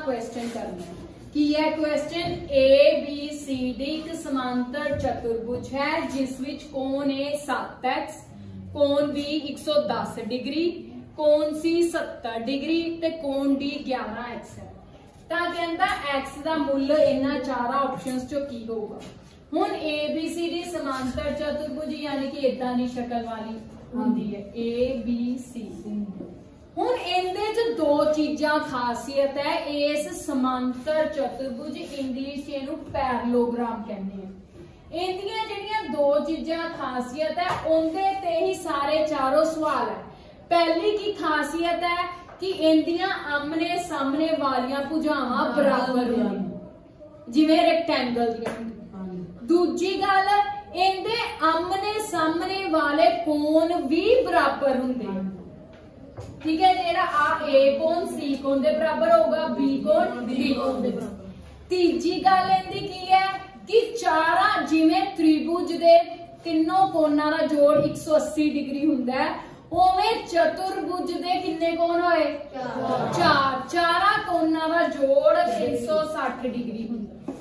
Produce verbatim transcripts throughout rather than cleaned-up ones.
Question करना है कि यह question A B C D एक समांतर चतुर्भुज है जिस विच कोण ए सत्त एक्स, कोण बी एक सौ दस डिग्री, कोण सी सत्तर डिग्री ते कोण डी ग्यारह एक्स है। तां कहंदा एक्स दा मुੱਲ इन्हां चार ऑप्शंस चों की होगा। हुण ए बी सी डी समांतर चतुर्भुज यानी कि इदां दी शक्ल वाली हुंदी है ए बी सी। हुण इहदे च दो चीजां खासियत है इस समांतर चतुर्भुज इंग्लिश इहनूं पैरेललोग्राम कहंदे हैं। इहदियां जिहड़ियां दो चीजां खासियत है उहदे ते ही सारे चारों सवाल है। पहली की खासियत है कि इहदियां आमने सामने वालियां भुजावां बराबर होंदियां जिवें रेक्टेंगल दियां। दूजी गल इहदे आमने सामने वाले कोण भी बराबर हुंदे हैं। ठीक है, जेड़ा आ ए कोण सी कोण दे बराबर होगा, बी कोण डी कोण दे बराबर। तीजी गल इहदी की है कि चारा जिवें त्रिभुज दे तीनों कोणां दा जोड़ एक सौ अस्सी डिग्री हुंदा है उवें चतुर्भुज दे किन्ने कोण होए चार, चारा कोणां दा जोड़ तीन सौ साठ डिग्री हुंदा।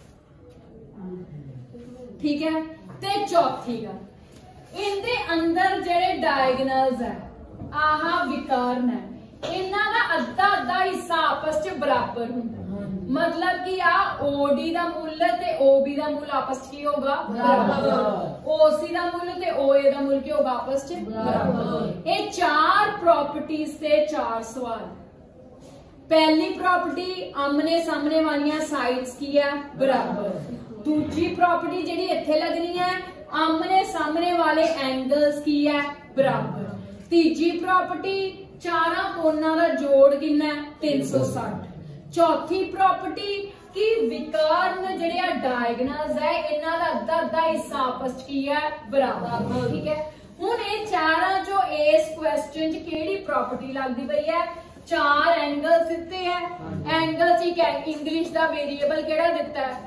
ठीक है, ते चौथी गल इहदे अंदर जेड़े डायगोनल्स है आहा विकर्ण है इन्हां दा अद्धा अद्धा हिस्सा आपस च बराबर हुंदा। मतलब कि आ ओडी दा मुੱਲ ते ओबी दा मुੱਲ आपस च की होगा बराबर, ओसी दा मुੱਲ ते ओए दा मुੱਲ की होगा आपस च बराबर। ये चार प्रॉपर्टीज ते चार सवाल। पहली प्रॉपर्टी आमने सामने वालियां साइड्स की है बराबर। दूजी प्रॉपर्टी जिहड़ी इत्थे लगनी है आमने सामने वाले एंगल्स की है बराबर। तीजी प्रॉपर्टी चारा कोणां दा जोड़ किन्ना है तीन सौ साठ। चौथी प्रॉपर्टी कि विकर्ण जिहड़े डायगोनल्स है इन्हां दा अद्धा अद्धा हिस्सा आपस च की है बराबर। ठीक है, हुण ये चारां चों इस क्वेश्चन च किहड़ी प्रॉपर्टी लगदी पई है? चार एंगल्स दिते है, एंगल ठीक है इंग्लिश दा वेरिएबल किहड़ा दिता है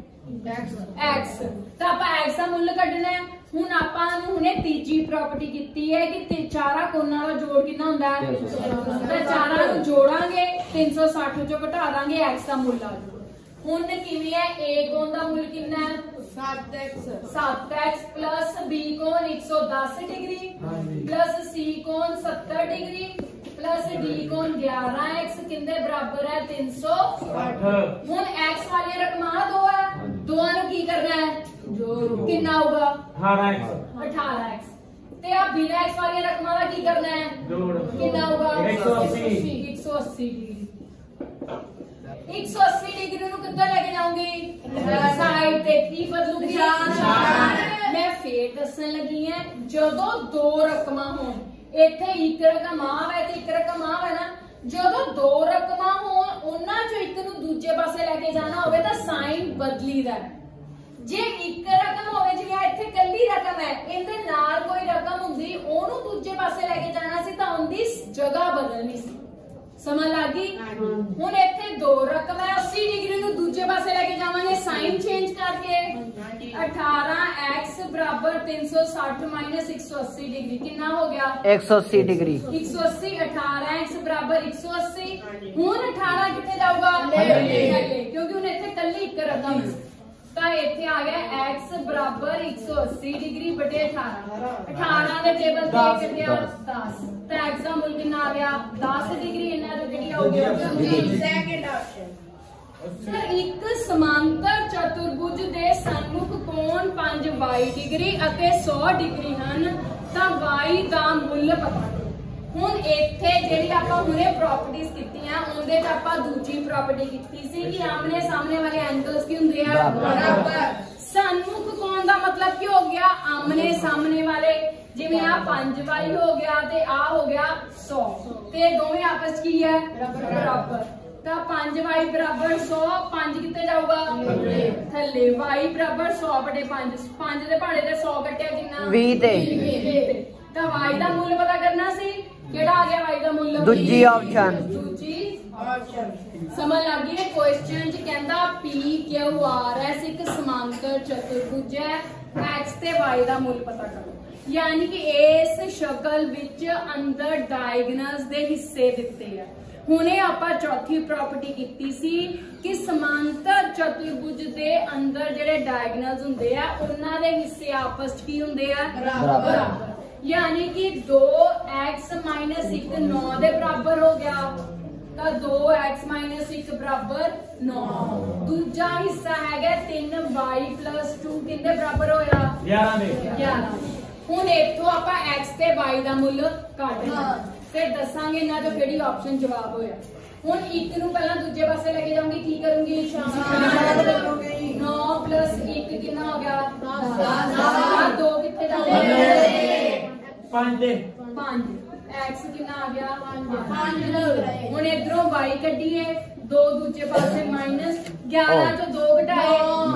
एक्स, तो आप एक्स का मुੱਲ ਕੱਢਣਾ है। ਹੁਣ ਆਪਾਂ ਨੂੰ ਹੁਣੇ ਤੀਜੀ ਪ੍ਰੋਪਰਟੀ ਕੀਤੀ ਹੈ ਕਿ ਚਾਰਾ ਕੋਣਾਂ ਦਾ ਜੋੜ ਕਿੰਨਾ ਹੁੰਦਾ ਹੈ ਤਾਂ ਚਾਰਾਂ ਨੂੰ ਜੋੜਾਂਗੇ तीन सौ साठ ਚੋਂ ਘਟਾ ਦਾਂਗੇ x ਦਾ ਮੁੱਲ ਆ ਜਾਊਗਾ। ਹੁਣ ਕਿਵੇਂ ਹੈ a ਕੋਣ ਦਾ ਮੁੱਲ ਕਿੰਨਾ ਹੈ सात एक्स, सात एक्स प्लस b कोण एक सौ दस डिग्री प्लस c कोण सत्तर डिग्री प्लस d कोण ग्यारह एक्स किंदे बराबर है तीन सौ साठ। हुण x वाली रकम दो है, दोवां नूं की करना है जोड़ो, कितना होगा अठारह एक्स, अठारह एक्स ते आ बिना x वाली रकम दा की करना है जोड़, कितना होगा एक सौ अस्सी, एक सौ अस्सी डिग्री। एक सौ अस्सी डिग्री ਨੂੰ ਕਿੱਧਰ ਲੈ ਕੇ ਜਾਉਂਗੀ ਸਾਈਡ ਤੇ ਕੀ ਬਦਲੂਗੀ ਮੈਂ ਫੇਰ ਦੱਸਣ ਲੱਗੀ ਹਾਂ ਜਦੋਂ ਦੋ ਰਕਮਾਂ ਹੋਣ ਇੱਥੇ ਇੱਕ ਰਕਮ ਆਵੇ ਤੇ ਇੱਕ ਰਕਮ ਆਵੇ ਨਾ ਜਦੋਂ ਦੋ ਰਕਮਾਂ ਹੋਣ ਉਹਨਾਂ ਚੋਂ ਇੱਕ ਨੂੰ ਦੂਜੇ ਪਾਸੇ ਲੈ ਕੇ ਜਾਣਾ ਹੋਵੇ ਤਾਂ ਸਾਈਨ ਬਦਲੀਦਾ ਜੇ ਇੱਕ ਰਕਮ ਹੋਵੇ ਜਿਵੇਂ ਇੱਥੇ ਕੱਲੀ ਰਕਮ ਹੈ ਇਹਦੇ ਨਾਲ ਕੋਈ ਰਕਮ ਹੁੰਦੀ ਉਹਨੂੰ ਦੂਜੇ ਪਾਸੇ ਲੈ ਕੇ ਜਾਣਾ ਸੀ ਤਾਂ ਉਹਦੀ ਜਗ੍ਹਾ ਬਦਲਣੀ ਸੀ। समझ लगी? हुण इत्थे दो रकम है अस्सी डिग्री नूं दूजे पासे लेके जावांगे साइन चेंज करके अठारह एक्स बराबर तीन सौ साठ माइनस एक सौ अस्सी डिग्री कितना हो गया एक सौ अस्सी डिग्री एक सौ अस्सी अठारह एक्स बराबर एक सौ अस्सी। हुण अठारह कितने जाऊगा क्योंकि हुण इत्थे कल्ली एक रकम ਤਾਂ ਇੱਥੇ ਆ ਗਿਆ x ਬਰਾबर एक सौ अस्सी डिग्री बटे अठारह, अठारह ਦੇ ਟੇਬਲ ਤੇ ਕਿੰਨਾ दस ਤਾਂ x ਦਾ ਮੁੱਲ ਕਿੰਨਾ ਆ ਗਿਆ दस डिग्री ਇਹਨਾਂ ਦਾ ਜਿਹੜੀ ਆਉਗੀ ਸੈਕੰਡ ਆਪਸ਼ਨ। ਸਰ ਇੱਕ ਸਮਾਂਤਰ ਚਤੁਰਭੁਜ ਦੇ ਸਨਮੁਖ ਕੋਣ पाँच वाई डिग्री ਅਤੇ सौ डिग्री ਹਨ ਤਾਂ y ਦਾ ਮੁੱਲ ਪਤਾ। ਹੁਣ ਇੱਥੇ ਜਿਹੜੀ ਆਪਾਂ ਹੁਣੇ ਪ੍ਰੋਪਰਟੀਜ਼ ਕੀਤੀਆਂ ਉਹਦੇ ਚ ਆਪਾਂ ਦੂਜੀ ਪ੍ਰੋਪਰਟੀ ਕੀਤੀ ਸੀ ਕਿ ਆਮਨੇ ਸਾਹਮਣੇ ਵਾਲੇ ਐਂਗਲਸ ਕੀ ਹੁੰਦੇ ਆ ਬਰਾਬਰ। ਸਨਮੁਖ ਕੋਣ ਦਾ ਮਤਲਬ ਕੀ ਹੋ ਗਿਆ ਆਮਨੇ ਸਾਹਮਣੇ ਵਾਲੇ ਜਿਵੇਂ ਆ पाँच वाई ਹੋ ਗਿਆ ਤੇ ਆ ਹੋ ਗਿਆ सौ ਤੇ ਦੋਵੇਂ ਆਪਸ ਕੀ ਹੈ ਬਰਾਬਰ ਤਾਂ पाँच वाई बराबर सौ पाँच कितने जाऊगा थल्ले y बराबर सौ बटे पाँच पाँच दे पहाड़े ते सौ कट्टिया कितना बीस ते ਤਾਂ y ਦਾ ਮੁੱਲ ਪਤਾ ਕਰਨਾ ਸੀ ਕਿਹੜਾ ਆ ਗਿਆ y ਦਾ ਮੁੱਲ ਦੂਜੀ ਆਪਸ਼ਨ ਦੂਜੀ ਆਪਸ਼ਨ। ਸਮਝ ਲੱਗ ਗਈ? ਕੁਐਸਚਨ ਚ ਕਹਿੰਦਾ p q r s ਇੱਕ ਸਮਾਂਤਰ ਚਤੁਰਭੁਜ ਹੈ x ਤੇ y ਦਾ ਮੁੱਲ ਪਤਾ ਕਰੋ यानी कि इस शक्ल विच अंदर डायगोनल्स दे हिस्से दिते हैं ਹੁਣੇ ਆਪਾਂ ਚੌਥੀ ਪ੍ਰੋਪਰਟੀ ਕੀਤੀ ਸੀ ਕਿ ਸਮਾਂਤਰ ਚਤੁਰਭੁਜ ਦੇ ਅੰਦਰ ਜਿਹੜੇ ਡਾਇਗਨਲਸ ਹੁੰਦੇ ਆ ਉਹਨਾਂ ਦੇ ਹਿੱਸੇ ਆਪਸ ਚ ਕੀ ਹੁੰਦੇ ਆ ਬਰਾਬਰ। यानी कि दो एक्स माइनस एक नौ दे बराबर हो गया तो दो एक्स माइनस एक बराबर नौ। दूजा हिस्सा है तीन वाई प्लस टू किंदे बराबर होया ग्यारह दे ग्यारह। हुण इत्थों आपां एक्स ते वाई दा मुल कढना फिर दसांगे इन्हां चों किहड़ी ऑप्शन जवाब होया। हुण एक नूं पहलां दूजे पासे लेके जाऊंगी की करूंगी शामिल नौ प्लस एक कितना हो गया दस। दो कित्थे जांदे पांच दे पांच एक्स कितना आ गया पांच। हुण इधरों वाई कड्ढीए दो दूजे पासे माइनस ग्यारह तो दो घटाए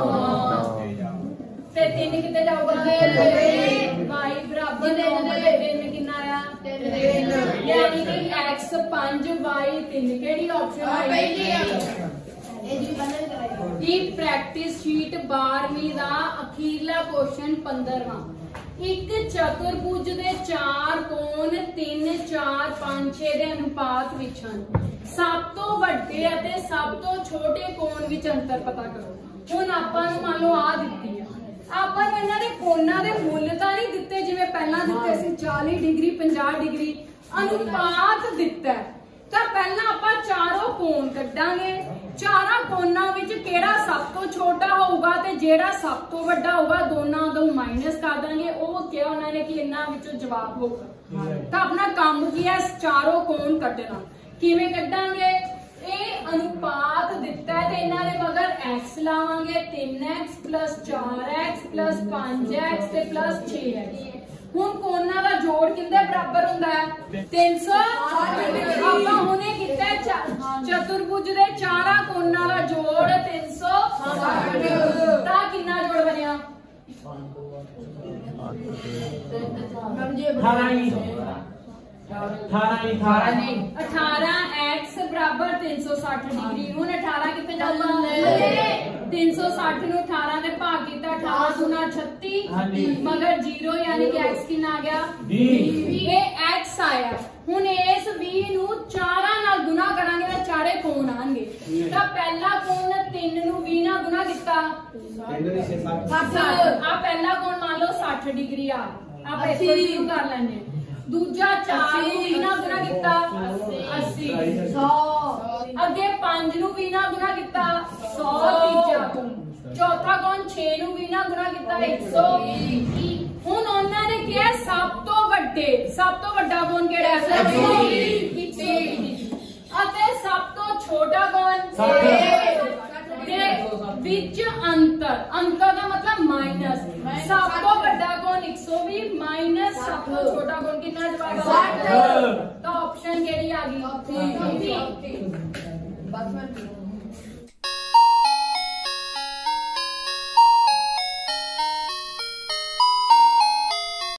ते तीन कितने जाऊगा वाई बराबर तीन कितना आया यानी कि एक्स पांच वाई तीन केड़ी ऑप्शन आई। ये प्रैक्टिस शीट बारहवीं दा अखीरला क्वेश्चन पंद्रहवां। एक चतुर्भुज दे चार कोण तीन चार पांच छे दे अनुपात विच हन। सब तो वड्डे अते सब तो छोटे कोण विच अंतर पता करो। हुण आपां नूं मान लो आ दित्ती है आपां नूं इन्हां दे कोणां दे मुੱਲ तां नहीं दित्ते जिवें पहलां दित्ते सी चालीस डिग्री पचास डिग्री अनुपात दित्ता है ਤਾਂ ਪਹਿਲਾਂ ਆਪਾਂ ਚਾਰੋਂ ਕੋਣ ਕੱਢਾਂਗੇ। ਚਾਰਾਂ ਕੋਣਾਂ ਵਿੱਚ ਕਿਹੜਾ ਸਭ ਤੋਂ ਛੋਟਾ ਹੋਊਗਾ ਤੇ ਜਿਹੜਾ ਸਭ ਤੋਂ ਵੱਡਾ ਹੋਊਗਾ ਦੋਨਾਂ ਤੋਂ ਮਾਈਨਸ ਕਰ ਦਾਂਗੇ। ਉਹ ਕਿਹਾ ਉਹਨਾਂ ਨੇ ਕਿ ਇਹਨਾਂ ਵਿੱਚੋਂ ਜਵਾਬ ਹੋਊਗਾ। ਤਾਂ ਆਪਣਾ ਕੰਮ ਕੀ ਹੈ ਚਾਰੋਂ ਕੋਣ ਕੱਢਣਾ। ਕਿਵੇਂ ਕੱਢਾਂਗੇ ਇਹ अनुपात दिता है तो इन्हां दे मगर x लावांगे तीन एक्स प्लस चार एक्स प्लस पांच एक्स ते प्लस छे एक्स। हुण कोणां दा जोड़ किंदे बराबर हुंदा है तीन सौ साठ। आपां हुणे कीता चतुर्भुज दे चारां कोणां दा जोड़ तीन सौ साठ ता कितना जोड़ बनिया अठारह एक्स बराबर तीन सौ साठ डिग्री। हुण अठारह कितने जाऊगा तीन सौ साठ नूं अठारह दे भाग कीता अठारह दूना छत्ती मगर जीरो यानी कि एक्स कितना आ गया ये एक्स आया। हुण इस बीस नूं चारां नाल गुना करांगे तां चारे कोण आणगे। तां पहला कोण तीन नूं बीस नाल गुना कीता साठ। आ पहला कोण मान लो साठ डिग्री आ आप अस्सी कर लैंदे। दूजा चार नूं बीस नाल गुना कीता अस्सी सौ। अगे पांच नूं बीस नाल गुना कीता सौ। तीजा कोण चौथा कोण छे नूं बीस नाल गुना कीता एक सौ। हुण उन्हां ने किहा सब तो वड्डे सब तो वड्डा कोण किहड़ा है एक सौ बीस अते सब तो छोटा कोण विच अंतर अंतर का मतलब माइनस। सब तो बड़ा कोण एक सौ बीस माइनस सब तो छोटा कोण कितना जवाब साठ। तो ऑप्शन केड़ी आ गई